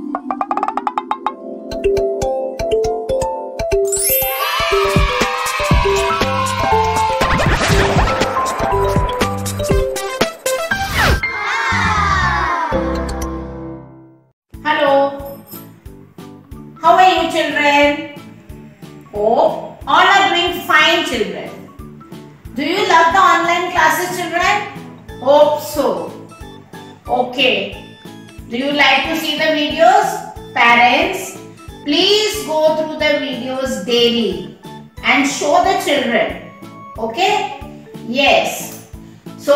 Hello, how are you children? Hope all are doing fine children. Do you love the online classes children? Hope so. Okay. Do you like to see the videos? Parents, please go through the videos daily and show the children. Okay? Yes. So,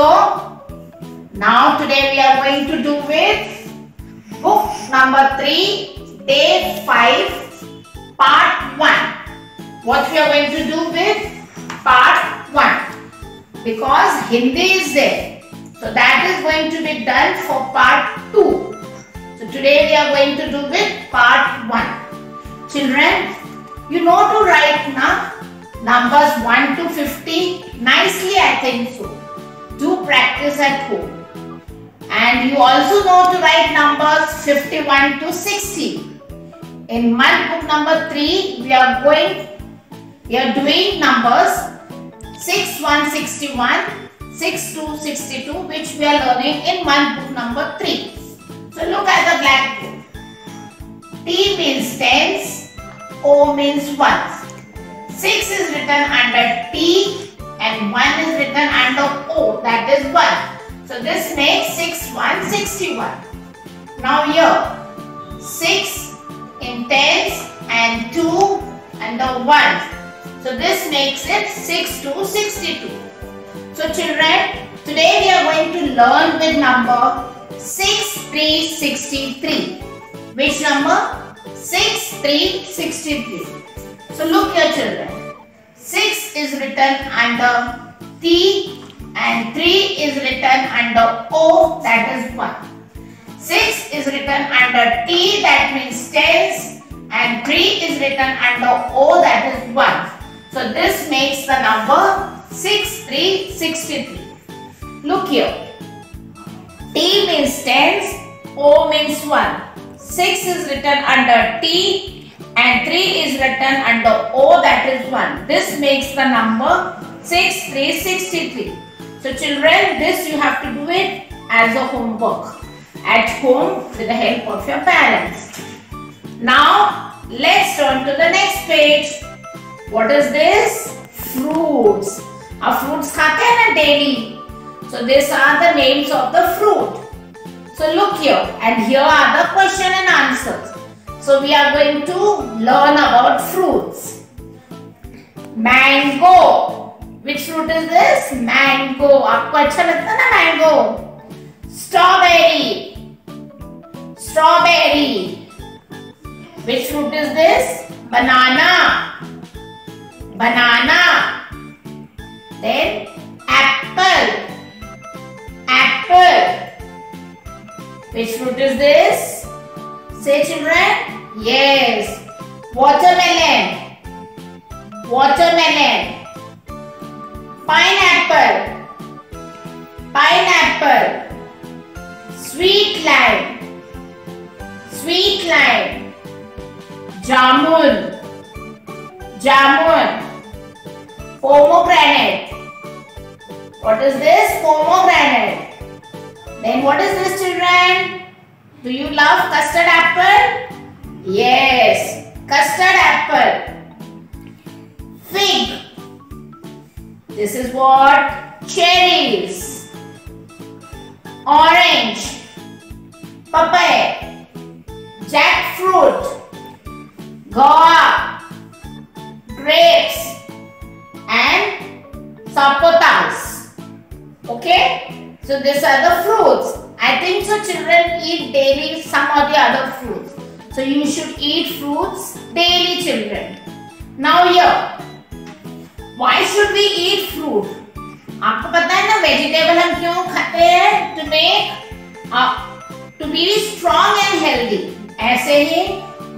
now today we are going to do with book number 3, day 5, part 1. What we are going to do with part 1? Because Hindi is there. So that is going to be done for part 2. So today we are going to do with part 1. Children, you know to write numbers 1 to 50 nicely, I think so. Do practice at home. And you also know to write numbers 51 to 60. In month book number 3, we are doing numbers 6 1 61, 6 2 62, which we are learning in month book number 3. So look at the blackboard. T means tens, O means ones. 6 is written under T and 1 is written under O, that is 1. So this makes 6 1 61. Now here 6 in tens and 2 and the 1. So this makes it 6 2 62. So children, today we are going to learn with number 6 3 63. Which number? 6 3 63. So look here children. 6 is written under T and 3 is written under O, that is 1. 6 is written under T, that means tens, and 3 is written under O, that is 1. So this makes the number 6 3 63. Look here. T means tens, O means 1. 6 is written under T and 3 is written under O, that is 1. This makes the number 6 3 63. So children, this you have to do it as a homework at home with the help of your parents. Now, let's turn to the next page. What is this? Fruits. Our fruits khate hain na daily. So these are the names of the fruit. So look here, and here are the question and answers. So we are going to learn about fruits. Mango. Which fruit is this? Mango. आपको अच्छा लगता है ना mango? Strawberry. Strawberry. Which fruit is this? Banana. Banana. Then apple. Apple. Which fruit is this? Say children. Yes. Watermelon. Watermelon. Pineapple. Pineapple. Sweet lime. Sweet lime. Jamun. Jamun. Pomegranate. What is this? Pomegranate. Then what is this children? Do you love custard apple? Yes. Custard apple. Fig. This is what? Cherries. Orange. Papaya. Jackfruit. Guava. Grapes. And sapotas. Okay? So these are the fruits. I think so children eat daily some or the other fruits. So you should eat fruits daily children. Now here. Why should we eat fruit? आपको पता है ना vegetable हम क्यों खाते हैं? To be strong and healthy. ऐसे ही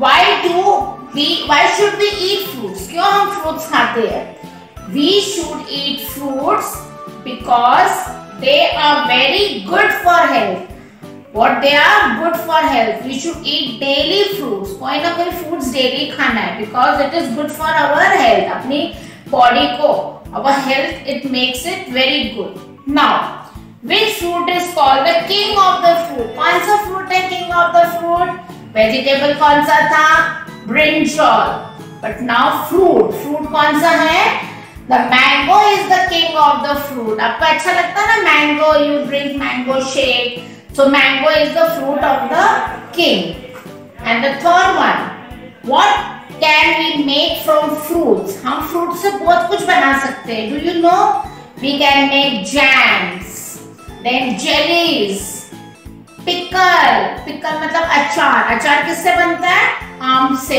why should we eat fruits? क्यों हम fruits खाते हैं? We should eat fruits because they are very good for health. What they are good for health. We should eat daily fruits. कोई ना कोई fruits daily खाना है because it is good for our health. अपनी body को, our health, it makes it very good. Now, which fruit is called the king of the fruit? कौन सा fruit है king of the fruit? Vegetable कौन सा था? Brinjal. But now fruit. Fruit कौन सा है? The mango is the king of the fruit. आपको अच्छा लगता है ना mango? You drink mango shake. So mango is the fruit of the king. And the third one, what can we make from fruits? हम fruits से बहुत कुछ बना सकते हैं. Do you know? We can make jams, then jellies, pickle. Pickle मतलब अचार. अचार किससे बनता है? आम से.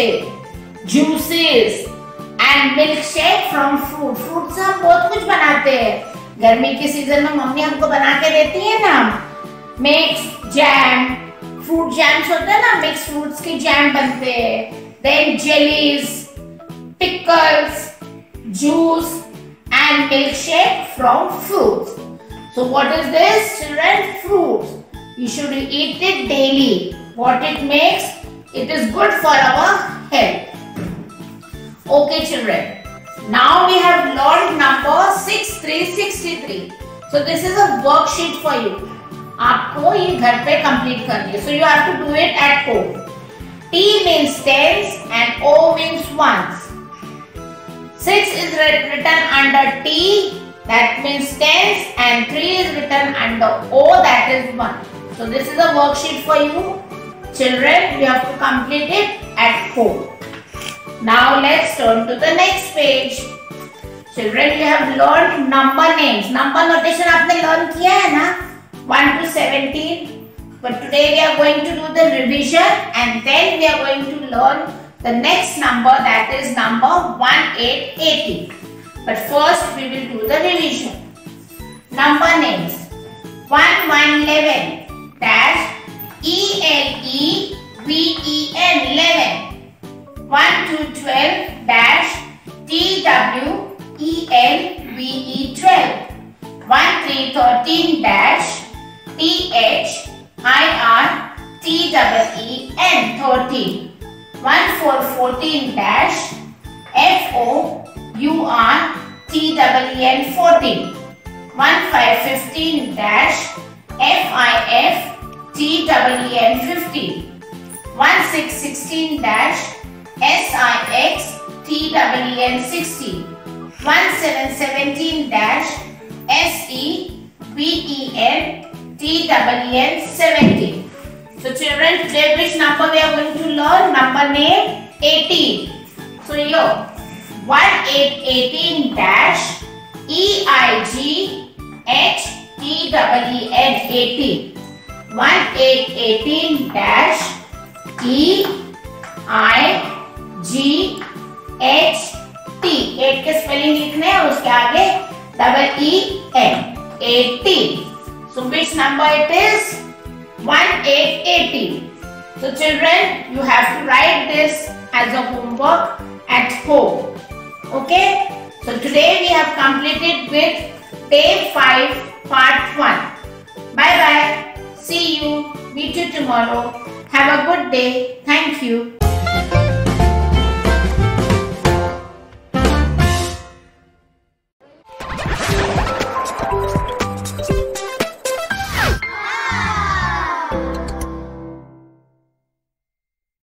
Juices and milkshake from fruit. Fruit से हम बहुत कुछ बनाते हैं. गर्मी के सीजन में मम्मी हमको बना के देती है ना. मिक्स जैम, फ्रूट जैम्स होते हैं ना, मिक्स फ्रूट्स की जैम बनते हैं. Then jellies, pickles, juice and milk shake from fruits. So what is this children? Fruits. You should eat it daily. What it makes? It is good for our health. Okay children, now we have learned number 6363. So this is a worksheet for you. आपको ये घर पे complete करनी है. So you have to do it at home. T means tens and O means ones. 6 is written under T, that means tens, and 3 is written under O, that is 1. So this is a worksheet for you. Children, you have to complete it at home. Now let's turn to the next page. Children, you have learned number names. Number notation आपने learn किया है ना? 1 to 17. But today we are going to do the revision and then we are going to learn the next number, that is number 1880. But first we will do the revision. Number names. 1111 dash ELEVEN 11. 1 to 12 dash TWELVE 12. 1 3 13 dash THIRTEEN 13. 1 4 14 dash FOURTEN 14. 1 5 15 dash FIFTEN 15. 1 6 16 dash SIXTEN 16. 1 7 17 dash SEVENTEN 17. So children, today which number we are going to learn? Number name 18. So here 1818 dash EIGHTEN 18. 1818 dash EIGHT. 8 के spelling लिखने हैं, उसके आगे EEN 18. So which number it is? 1880. So children, you have to write this as a homework at home. Okay? So today we have completed with day 5 part 1. Bye bye. See you. Meet you tomorrow. Have a good day. Thank you.